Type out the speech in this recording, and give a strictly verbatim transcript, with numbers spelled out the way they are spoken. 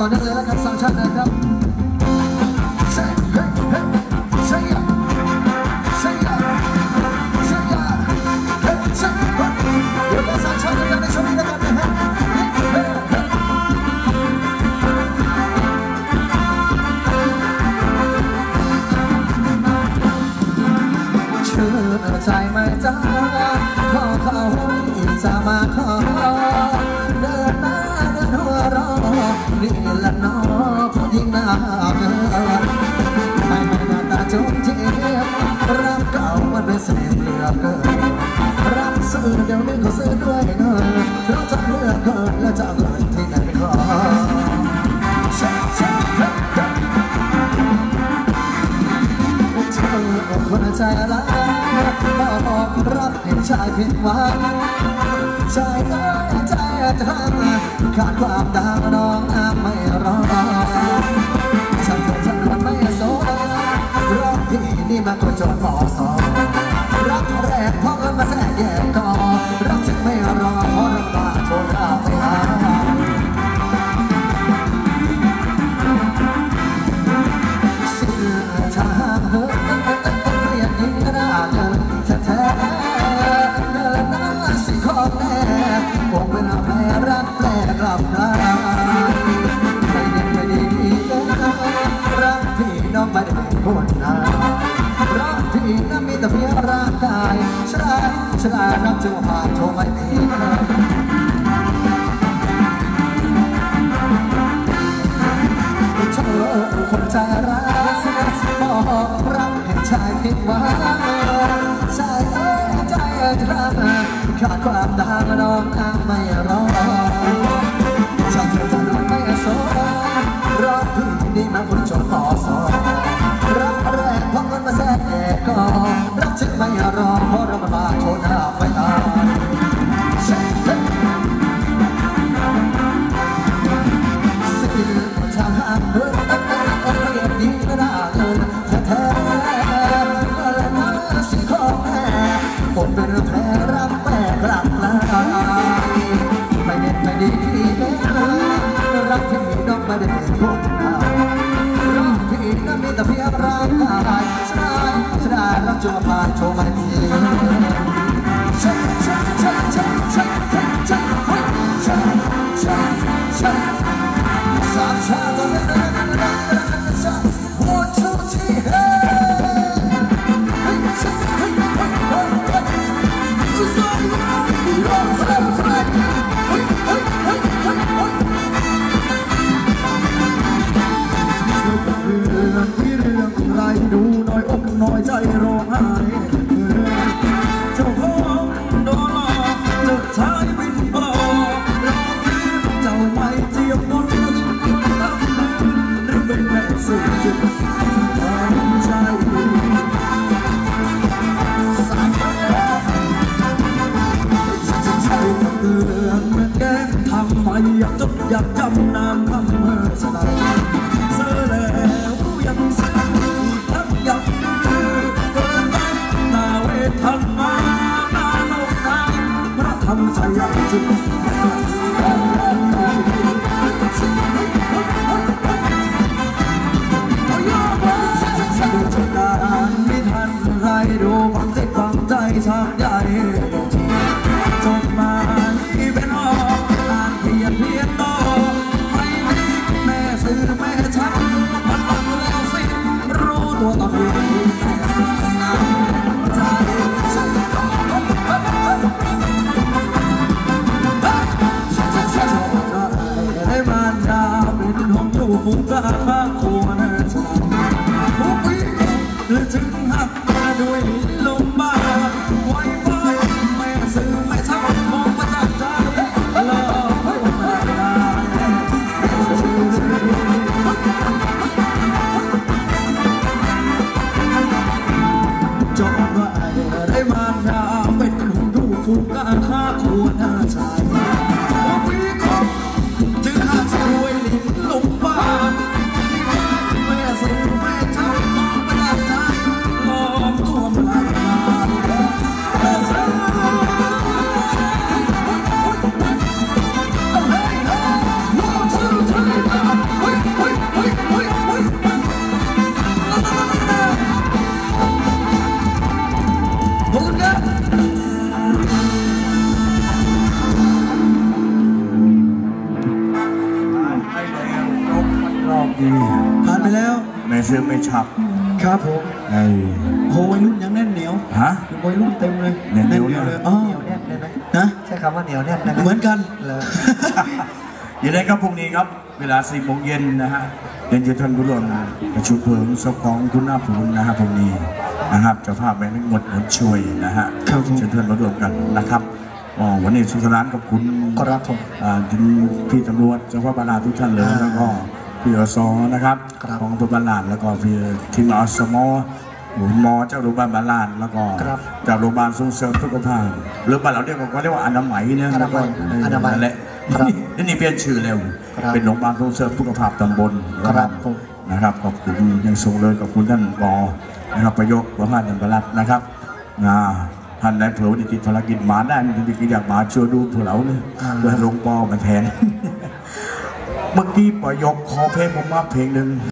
ต่อเนื่องเลยนะครับสองชั้นนะครับเซ่เฮ้เฮ้เซ่ยาเซ่ยาเซ่ยาเฮ้เซ่เดี๋ยวเราสองชั้นกันในช่วงนี้นะครับนะฮะชื่อใจไม่จ้าขอเขาจะมาขอเดินหน้าเดินหัวรอนี่ละน้อผู้หญิงหน้าเกินไม่ไม่หน้าตาจุ๊บจิ๊บรักเก่ามันเป็นเสน่ห์เหลือเกินรักซื้อเดี๋ยวนี้ก็ซื้อด้วยเงินเพราะจะเลือกเกินและจะเงินที่ไหนขอเช่เช่เฮ้เฮ้เธอคนใจร้ายบอกรักเห็นชายผิดหวังใจเอ้ยใจทางขาดความดังน้องน้ำไม่รอฉันเธอฉันมันไม่โสดรักพี่นี่มันตัวโจรหมอสองรักแรกพอเงินมาแทรกแยกก่อรักจึงไม่รอเพราะรักมาโชว์เราไปหาเสียทางเฮ้ยเกลียดยิ่งน่าเกินแท้ๆเดินหน้าสิของแน่คงเป็นแผลรักแปลกลับได้ไม่เด็ดไม่ดีรักพี่น้องไม่ได้เป็นคนนารักพี่นั้นมีแต่เพียงร่างกายชราชรารักจะผ่านโทรไม่ดีเธอคนใจร้ายบอกรักเห็นชายผิดหวังใจเอ้ยใจทางขาดความดังน้องน้ำไม่รอฉันเธอถนนไม่โสดรักพี่นี่มันคนจนต่อสอรักแรกพอเงินมาแทรกแยกก่อรักจึงไม่รอเพราะเรามาโชว์หน้าไฟตาเสียทางเดินเรียบดีก็ได้เงินแท้ๆและน่าสิของแม่ผมเป็นแผลรักแปลกลับลายไม่เด็ดไม่ดีรักที่น้องไม่ได้เป็นคนรักที่นั้นมีแต่เพียงร่างกายสลายสลายรักจนผ่านโชว์ไม่ดีใช่ใช่ใช่ใช่ใช่ใช่ใช่ใช่ใช่ใช่สามชาติต้องเป็นรักรักรักรักหัวชูชีเฮ้เฮ้ยใช่เฮ้ยเฮ้ยเฮ้ยเฮ้ยสุดยอดยอดสลายสลายเฮ้ยเฮ้ยเฮ้ยเฮ้ยเฮ้ยที่เรื่องไรดูน้อยอกน้อยใจร้องไห้เจ้าของโดนหลอกเจ้าชายบินบอรอเจ้าไม่เจียบมนต์ตั้งหรือเป็นแม่สุดจุดความใจสายไปใช่เตือนเหมือนแกทำไมอยากจดอยากจำนามคำเมื่อสลายเสื้อแล้วยังเสื้อทั้งยังเกินไปหน้าเวทนาหน้าโลกใจพระธรรมใจยังจึงการไม่ทันไรดูฟังใจฟังใจชาใหญ่จบมาที่เป็นออกอ่านเพียนเพียนต่อไม่มีแม่ซื้อแม่ชักมันฟังแล้วสิรู้ตัวตอนนี้ใจได้มานดาเป็นห้องอยู่ฟุ้งกะข้าควรจะผู้ปีหรือจึงหักด้วยลมบ้าไวไฟแม่ซื้อแม่ชักมองมาจากใจรอให้แม่ได้จบไปได้มาหน้าเป็นหุ่นดูฟุ้งกะข้าควรชายผู้ปีของจึงหักด้วยลิ้นลมบ้าแม่ซื้อแม่ชักมองมาจากใจรอตัวมาซื้อไม่ชับครับผมไอ้โหวัยรุ่นยังแน่นเหนียวฮะวัยรุ่นเต็มเลยแน่นเหนียวเลยอ๋อเหนียวแน่นได้ไหมนะใช้คำว่าเหนียวแน่นได้ไหมเหมือนกันเลยอยู่ในครับพรุ่งนี้ครับเวลาสี่โมงเย็นนะฮะเรียนเชิญท่านผู้ร่วมประชุมเพลิงศพของคุณหน้าภูนนะครับพรุ่งนี้นะครับเจ้าภาพแม่งดหมดช่วยนะฮะเชิญท่านมาร่วมกันนะครับอ๋อวันนี้สุขสนานกับคุณครับผมอ่าถึงพี่ตำรวจเจ้าพ่อบาลาทุกท่านเลยแล้วก็พี่อสนะครับของอำเภอบาลานแล้วก็พี่ทีมอสมหมุนมอเจ้าโรงพยาบาลบาลานแล้วก็จากโรงพยาบาลส่งเสริมสุขภาพหรือบ้านเราเรียกว่าเรียกว่าอนามัยเนี่ยแล้วก็นั่นแหละนี่นี่เปลี่ยนชื่อเร็วเป็นโรงพยาบาลส่งเสริมสุขภาพตำบลนะครับขอบคุณยังส่งเลยกับคุณท่านรอนะครับประโยคประมาณนันประหลัดนะครับนะท่านได้เผื่อวันติดภารกิจมาได้มันจะอยากมาช่วยดูเผื่อเราเนี่ยเพื่อลงปอมาแทนเมื่อกี้ประโยคขอเพลงผมมาเพลงหนึ่ง